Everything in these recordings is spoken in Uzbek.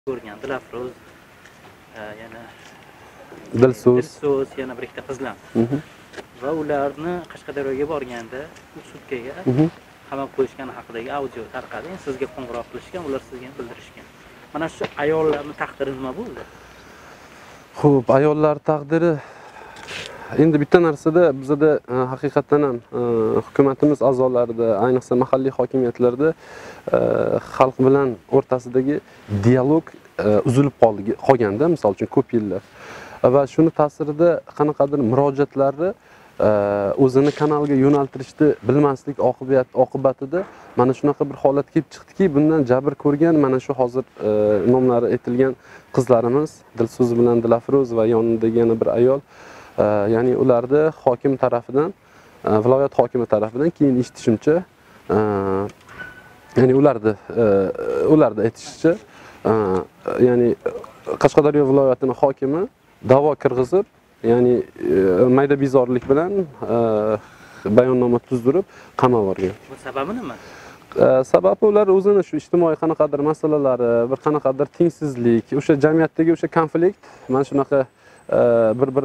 ko'rgan Dilafruz, yana Dilso'z, yana bir ikkita qizlar. Va ularni Qashqadaryoga borganda u sutkaga qamab qo'yishgani haqidagi audio tarqadi. Sizga qo'ng'iroq qilishgan, ular sizga bildirishgan. Mana shu ayollarning taqdiri nima bo'ldi? Xo'p, ayollar taqdiri endi bitta narsada bizda haqiqatan ham hukumatimiz a'zolarida, ayniqsa mahalliy hokimiyatlarda xalq bilan o'rtasidagi dialog uzilib qolganda, misol uchun ko'p yillar. Va shuni ta'sirida qanaqadir murojaatlari o'zini kanalga yo'naltirishni bilmaslik oqibatida mana shunaqa bir holat kelib chiqdiki, bundan jabr ko'rgan mana shu hozir nomlari aytilgan qizlarimiz Dilso'z bilan Dilafruz va yonidagi yana bir ayol, ya'ni ularni hokim tarafidan, viloyat hokimi tarafidan keyin eshitishimcha, ya'ni ularni aytishicha, ya'ni Qashqadaryo viloyatining hokimi da'vo kirg'izib, ya'ni mayda bezorlik bilan bayonnoma tuzdirib qamab yuborgan. Bu sababi nima? Sababi ular o'zini shu ijtimoiy qanaqadir masalalari, bir qanaqadir tengsizlik, o'sha jamiyatdagi o'sha konflikt, mana shunaqa bir-biri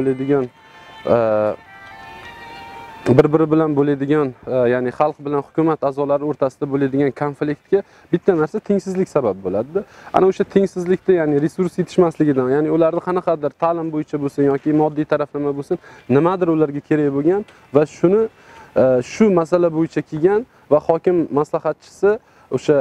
bilan bo'ladigan, ya'ni xalq bilan hukumat a'zolari o'rtasida bo'ladigan konfliktga bitta narsa tengsizlik sabab bo'ladi. Ana o'sha tengsizlikda, ya'ni resurs yetishmasligidan, ya'ni ularni qanaqadir ta'lim bo'yicha bo'lsin yoki moddiy taraflama bo'lsin, nimadir ularga kerak bo'lgan va shuni shu masala bo'yicha kelgan va hokim maslahatchisi o'sha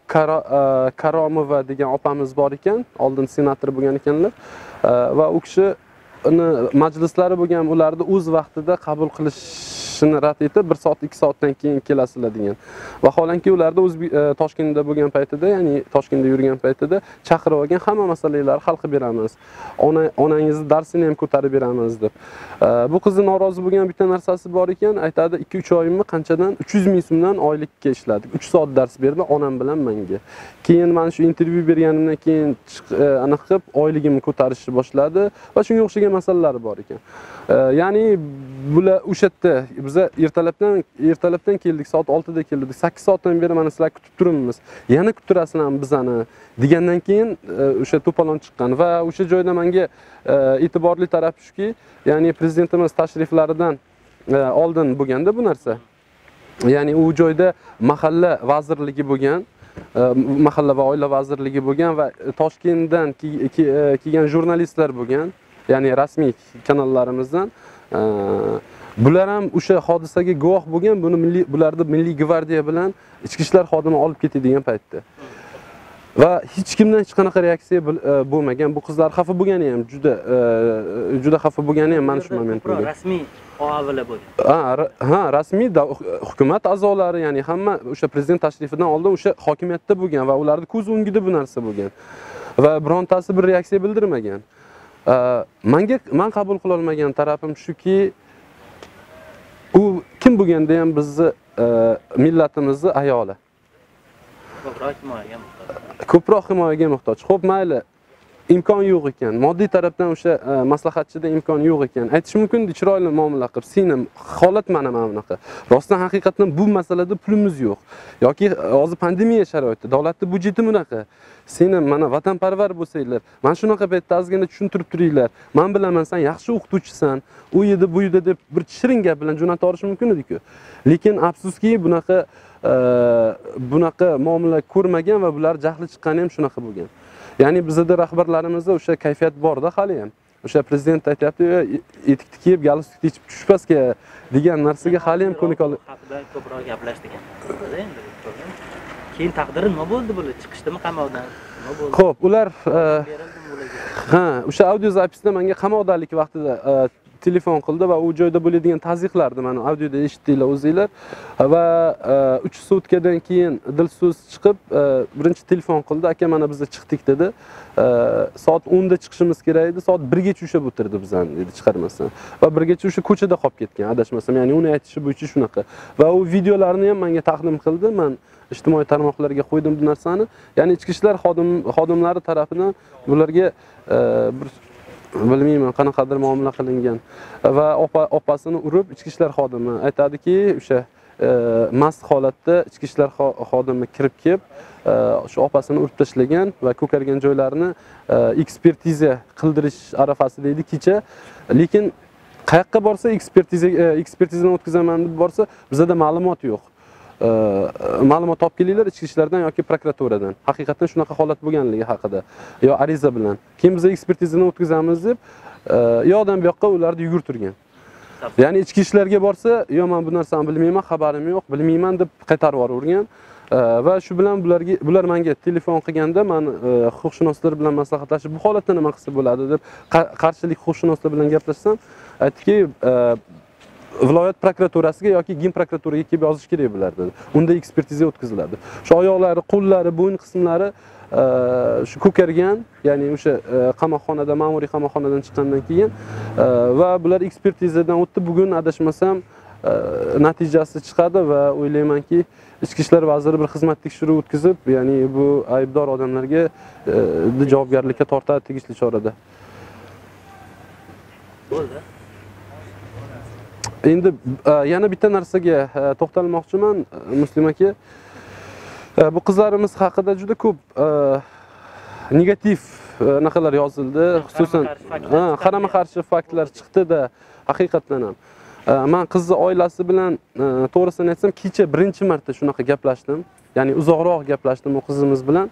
Karomova degan opamiz bor ekan, oldin senator bo'lgan ekanlar va u kishi majlislari bo'lgan, ularni o'z vaqtida qabul qilishini rad etib 1 soat 2 soatdan keyin kelasizlar degan. Vaholanki ularda Toshkentda bo'lgan paytida, ya'ni Toshkentda yurgan paytida chaqirib olgan, hamma masalalarni hal qilib beramiz. Onangizni darsini ham ko'tarib beramiz deb. Bu qizni norozi bo'lgan bitta narsasi bor ekan, aytadi 2-3 oyimni qanchadan 300 ming so'mdan oylikka ishladik. 3 soat dars berdi onam bilan menga. Keyin men shu intervyu berganimdan keyin aniq qilib oyligimni ko'tarishni boshladi va shunga o'xshagan masalalar bor ekan. Ya'ni bular o'sha yerda biz ertalabdan keldik, soat 6 da keldik. 8 soatdan beri mana sizlar kutib turibmiz. Yana kutib turasizlarmi bizani degandan keyin o'sha to'polon chiqqan va o'sha joyda menga e'tiborli taraf shuki, ya'ni prezidentimiz tashriflaridan oldin bo'lganda bu narsa. Ya'ni u joyda mahalla vazirligi bo'lgan, mahalla va oila vazirligi bo'lgan va Toshkentdan kelgan jurnalistlar bo'lgan, ya'ni rasmiy kanallarimizdan. Bular ham o'sha hodisaga guvoh bo'lgan, bularni Milliy gvardiya bilan ichki ishlar xodimi olib ketadigan paytda. Va hech kimdan hech qanaqa reaksiya bo'lmagan. Bu qizlar xafa bo'lgani ham juda xafa bo'lgani ham mana shu moment bo'lgan. Rasmiy oavila bo'lgan. Ha, rasmiy hukumat a'zolari, ya'ni hamma o'sha prezident tashrifidan oldin o'sha hokimiyatda bo'lgan va ularning ko'z o'ngida bu narsa bo'lgan. Va birontasi bir reaksiya bildirmagan. Men qabul qila olmagan tarafim shuki, u kim bo'lganda ham bizni millatimizning ayoli. Ko'proq himoyaga muhtoj. Xo'p, mayli, imkon yo'q ekan. Moddiy tarafdan o'sha maslahatchida imkon yo'q ekan. Aytish mumkin, chiroyli muomala qilib, "Seni holat mana bunaqa. Rostdan haqiqatan bu masalada pulimiz yo'q. Yoki hozir pandemiya sharoitida davlatning budjeti bunaqa. Seni mana vatanparvar bo'lsanglar, mana shunaqa paytda ozgina tushuntirib turinglar. Men bilaman, sen yaxshi o'qituvchisan. U yerda bu yerda deb bir shirin gap bilan jo'nata olish mumkin edi-ku. Lekin afsuski bunaqa muomala ko'rmagan va bular jahli chiqqani ham shunaqa bo'lgan. Ya'ni bizda rahbarlarimizda o'sha kayfiyat bor-da hali ham. O'sha prezident aytayapti, etikni kiyib, galstukni yechib tushpaska degan narsaga hali ham ko'nika olib. Haqida ko'proq gaplashdik endi. Keyin taqdiri nima bo'ldi bular? Chiqishdimi qamoqdan? Nima bo'ldi? Xo'p, ular o'sha audio zapisda menga qamoqdalik vaqtida telefon qildi va u joyda bo'ladigan tazyiqlarni mana audioda eshitdinglar o'zinglar va 3 sutkadan keyin Dilso'z chiqib birinchi telefon qildi. Aka, mana biz chiqdik dedi. Soat 10 da chiqishimiz kerak edi. Soat 1 gacha ushlab o'tirdi bizani dedi, chiqarmasdan. Va 1 gacha o'sha ko'chada qolib ketgan, adashmasam. Ya'ni uni aytishi bo'yicha shunaqa. Va u videolarni ham menga taqdim qildi. Men ijtimoiy tarmoqlarga qo'ydim bu narsani. Ya'ni ichki ishlar xodimlari tarafidan bularga bir bilmayman qanaqadir muomala qilingan va opasini urib, ichki ishlar xodimi aytadiki, o'sha mast holatda ichki ishlar xodimi kirib kelib, shu opasini urib tashlagan va ko'kargan joylarini ekspertiza qildirish arafasida edi kecha. Lekin qayoqqa borsa ekspertizadan o'tkazaman deb borsa, bizda ma'lumot yo'q. Ma'lumot topib kelinglar ichki ishlardan yoki prokuraturadan. Haqiqatan shunaqa holat bo'lganligi haqida yo ariza bilan. Keyin biz ekspertizadan o'tkazamiz deb yoqdan bu yoqqa ularni yugurtirgan. Ya'ni ichki ishlarga borsa, "Yo, men bu narsani bilmayman, xabarim yo'q, bilmayman" deb qaytarib yuborgan. Va shu bilan bular menga telefon qilganda, men huquqshunoslar bilan maslahatlashib, bu holatda nima qilsa bo'ladi deb qarshilik huquqshunoslar bilan gaplashsam, aytdiki, viloyat prokuraturasiga yoki Gen prokuraturaga kelib yozish kerak bo'lar dedi. Unda ekspertiza o'tkaziladi. Shu oyoqlari, qo'llari, bo'yin qismlari shu ko'kargan, ya'ni o'sha qamoqxonada, ma'muriy qamoqxonadan chiqqandan keyin va bular ekspertizadan o'tdi. Bugun adashmasam natijasi chiqadi va o'ylaymanki, Ichki ishlar vaziri bir xizmat tekshiruvi o'tkazib, ya'ni bu aybdor odamlarga javobgarlikka tortadi tegishli chorada. Bo'ldi. Endi yana bitta narsaga to'xtalmoqchiman, Muslim aka. Bu qizlarimiz haqida juda ko'p negativ naqalar yozildi, xususan qarama-qarshi faktlar chiqdi-da, haqiqatan ham. Men qizni oilasi bilan to'g'risini aytsam, kecha birinchi marta shunaqa gaplashdim. Ya'ni uzoqroq gaplashdim o qizimiz bilan.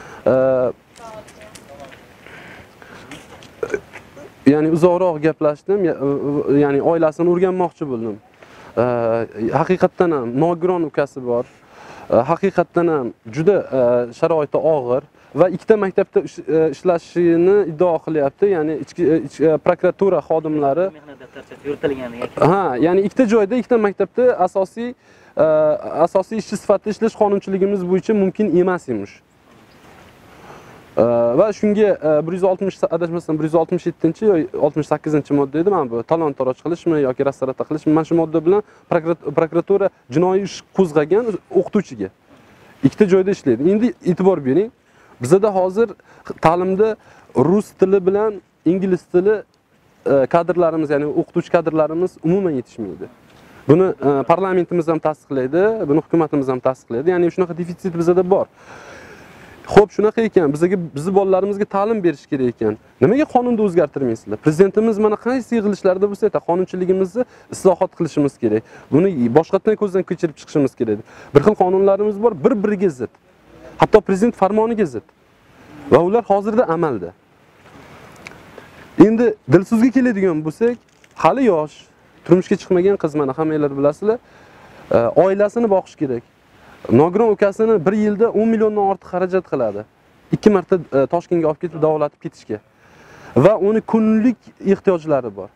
Ya'ni uzoqroq gaplashdim, ya'ni oilasini o'rganmoqchi bo'ldim. Haqiqatan ham nogiron ukasi bor. Haqiqatan ham juda sharoiti og'ir va ikkita maktabda ishlashini iddao qilyapti. Ya'ni prokuratura xodimlari mehnat daftarchasi yuritilgan. Ha, ya'ni ikkita joyda, ikkita maktabda asosiy ishchi sifatida ishlash qonunchiligimiz bo'yicha mumkin emas emish. Va shunga 160 adashmasam 167 yoki 68-modda edi. Men bu talon-taroj qilishmi yoki restoratsiya qilishmi, mana shu modda bilan prokuratura jinoiy ish qo'zg'agan o'qituvchiga. Ikkita joyda ishlaydi. Endi e'tibor bering. Bizda hozir ta'limda rus tili bilan ingliz tili kadrlarimiz, ya'ni o'qituvchi kadrlarimiz umuman yetishmaydi. Buni parlamentimiz ham tasdiqlaydi, buni hukumatimiz ham tasdiqlaydi. Ya'ni shunaqa defitsit bizda bor. Xo'p, shunaqa ekan, bizni bolalarimizga ta'lim berish kerak ekan. Nimaga qonunda o'zgartirmaysizlar? Prezidentimiz mana qaysi yig'ilishlarda bo'lsa, qonunchiligimizni islohot qilishimiz kerak. Buni boshqatdan ko'zdan kechirib chiqishimiz kerak. Bir xil qonunlarimiz bor, bir-biriga zid. Hatto prezident farmoniga zid. Va ular hozirda amalda. Endi Dilsuzga keladigan bo'lsak, hali yosh, turmushga chiqmagan qiz, mana hammanglar bilasizlar, oilasini boqish kerak. Nogiron ukasini bir yilda 10 milliondan ortiq xarajat qiladi. 2 marta Toshkentga olib ketib davolatib ketishga. Va uni kunlik ehtiyojlari bor.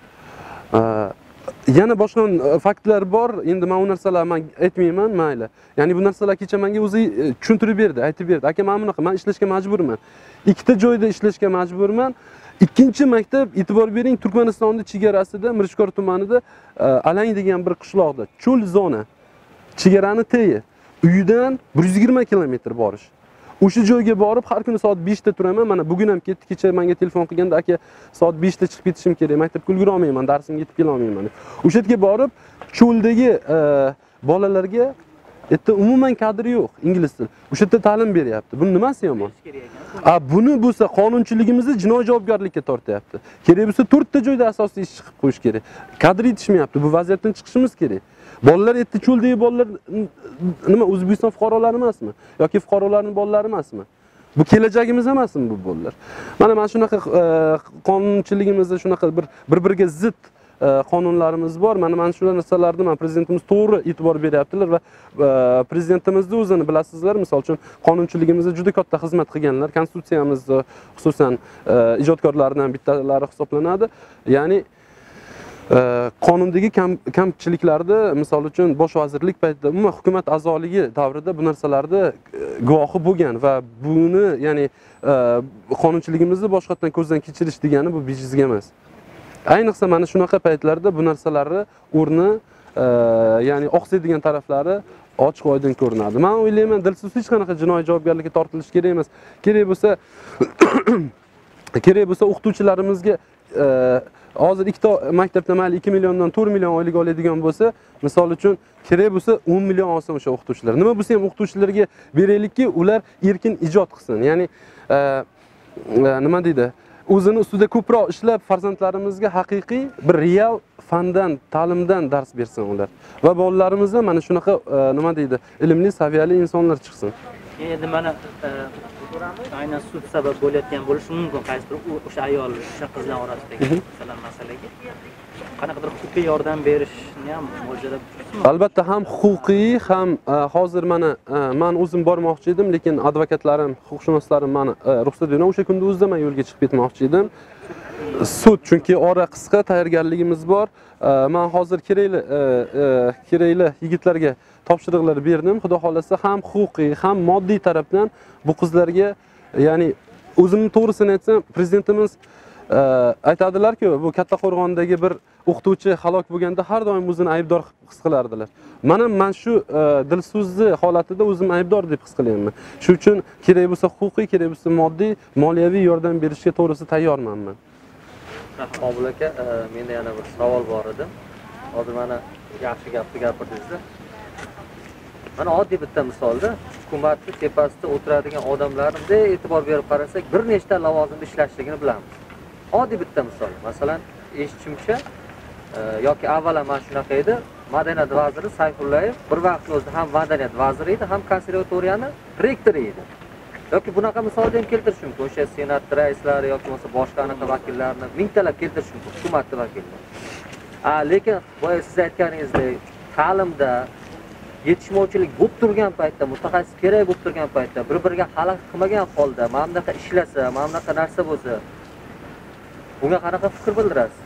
Yana boshqa faktlar bor. Endi men u narsalarni aytmayman, mayli. Ya'ni bu narsalar kecha menga o'zi tushuntirib berdi, aytib berdi. Aka, men bunaqa, men ishlashga majburman. Ikkita joyda ishlashga majburman. Ikkinchi maktab, e'tibor bering, Turkmanistonning chegarasida, Mirishkor tumanida Alang degan bir qishloqda, cho'l zona. Chegarani teyi. Uyidan 120 kilometr borish. O'sha joyga borib har kuni soat 5 da turaman. Mana bugun ham ketdi, kecha menga telefon qilganda, aka, soat 5 da chiqib ketishim kerak, maktabga ulgura olmayman, darsimga yetib kela olmayman. O'sha yerga borib, cho'ldagi bolalarga umuman kadri yo'q, ingliz tili. O'sha yerda ta'lim beryapti. Buni nimasi yomon? Buni bo'lsa qonunchiligimizni jinoiy javobgarlikka tortyapti. Kerak bo'lsa 4 ta joyda asosiy ish chiqib qo'yish kerak. Kadr yetishmayapti. Bu vaziyatdan chiqishimiz kerak. Bolalar cho'ldagi bolalar nima, O'zbekiston fuqarolari emasmi? Yoki fuqarolarning bolalari emasmi? Bu kelajagimiz emasmi bu bolalar? Mana shunaqa qonunchiligimizda shunaqa bir-biriga zid qonunlarimiz bor. Mana shu narsalarni prezidentimiz to'g'ri e'tibor beryaptilar va prezidentimizni o'zini bilasizlar, misol uchun qonunchiligimizda juda katta xizmat qilganlar, konstitutsiyamizda xususan ijodkorlardan bittalari hisoblanadi. Ya'ni qonundagi kamchiliklarda, misol uchun bosh vazirlik paytida, umuman hukumat a'zoligi davrida bu narsalarda guvohi bo'lgan va buni, ya'ni qonunchiligimizni boshqatdan ko'zdan kechirish degani bu bejizga emas. Ayniqsa mana shunaqa paytlarda bu narsalarni o'rni, ya'ni oqsaydigan taraflari ochiq oydin ko'rinadi. Men o'ylayman, Dilsiz hech qanaqa jinoiy javobgarlikka tortilish kerak emas. Kerak bo'lsa o'qituvchilarimizga hozir ikkita maktabda mayli 2 milliondan 4 million oylik oladigan bo'lsa, misol uchun kerak bo'lsa 10 million olsin o'sha o'qituvchilar. Nima bo'lsa ham o'qituvchilarga beraylikki, ular erkin ijod qilsin. Ya'ni nima deydi? O'zini ustida ko'proq ishlab farzandlarimizga haqiqiy bir real fandan, ta'limdan dars bersin ular. Va bolalarimizdan mana shunaqa nima deydi? Ilmli, saviyali insonlar chiqsin. Endi mana aynan sud sabab bo'layotgan bo'lishi mumkin. Qaysi bir o'sha ayol, o'sha qizlar orasidagi masalan masalaga qanaqadir huquqiy yordam berishni ham mo'ljallab turibsizmi? Albatta ham huquqiy, ham hozir mana men o'zim bormoqchi edim, lekin advokatlarim, huquqshunoslarim meni ruxsat bergan. O'sha kunda o'zimdan yo'lga chiqib ketmoqchi edim. Sud, chunki ora qisqa, tayyorgarligimiz bor. Men hozir kerakli yigitlarga topshiriqlar berdim. Xudo xolasa ham huquqiy, ham moddiy tarafdan bu qizlarga, ya'ni o'zimni to'g'risini aytsam, prezidentimiz aytadilar-ku, bu Kattaqo'rg'ondagi bir o'qituvchi halok bo'lganda har doim o'zini aybdor his qilardilar. Men shu dilso'zni holatida o'zimni aybdor deb his qilyapman. Shuning uchun kerak bo'lsa huquqiy, kerak bo'lsa moddiy, moliyaviy yordam berishga to'g'risi tayyorman men. Qobul aka, menda yana bir savol bor edi. Hozir mana yaxshi gapni gapirdingiz. Mana oddiy bitta misolda hukumatning tepasida o'tiradigan odamlarga e'tibor berib qarasak, bir nechta lavozimda ishlashligini bilamiz. Oddiy bitta misol. Masalan, eshitishimcha yoki avvalo mana shunaqa edi. Madaniyat vaziri Sayfullayev bir vaqtning o'zida ham madaniyat vaziri edi, ham konservatoriyani rektori edi. Yoki bunaqa misolni ham keltirish mumkin. O'sha senat raislari yoki bo'lmasa boshqa anaqa vakillarni mingtalab keltirish mumkin, hukumatning vakillari. Lekin boya siz aytganingizdek, ta'limda yetishmovchilik bo'lib turgan paytda, mutaxassis kerak bo'lib turgan paytda bir-biriga xalaqit qilmagan holda mana bunaqa ishlasa, mana bunaqa narsa bo'lsa, bunga qanaqa fikr bildirasiz?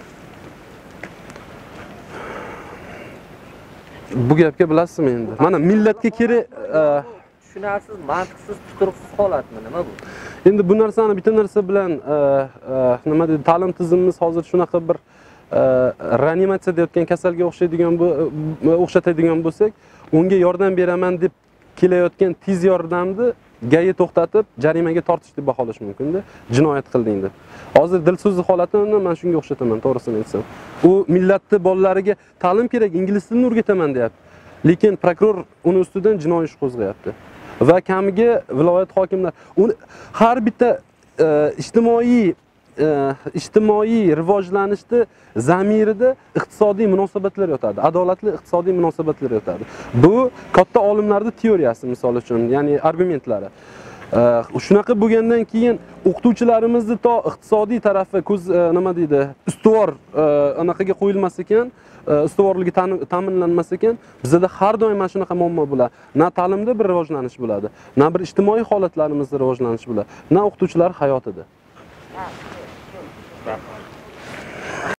Bu gapga bilasizmi endi? Mana millatga kerak tushunarsiz, mantiqsiz, tuturuqsiz holatmi, nima bu? Endi bu narsani bitta narsa bilan nima deydi, ta'lim tizimimiz hozir shunaqa bir reanimatsiya deyotgan kasalga o'xshatadigan bo'lsak, unga yordam beraman deb kelayotgan tez yordamni gayi to'xtatib, jarimaga tortish deb baholash mumkin-da, jinoyat qilding deb. Hozir dilso'zli holatini men shunga o'xshataman, to'g'risini aytsam. U millatning bolalariga ta'lim kerak, ingliz tilini o'rgataman deyapti. Lekin prokuror uni ustidan jinoiy ish qo'zg'ayapti. Va kamiga viloyat hokimlar har bitta ijtimoiy rivojlanishni zamirida iqtisodiy munosabatlar yotadi, adolatli iqtisodiy munosabatlar yotadi. Bu katta olimlarning teoriyasi, misol uchun, ya'ni argumentlari. Shunaqa bo'lgandan keyin o'qituvchilarimizni to iqtisodiy tarafi nima deydi, ustuvor anaqaga qo'yilmas ekan, ustuvorligi ta'minlanmas ekan, bizda har doim mana shunaqa muammo bo'ladi. Na ta'limda bir rivojlanish bo'ladi, na bir ijtimoiy holatlarimizda rivojlanish bo'ladi, na o'qituvchilar hayotida.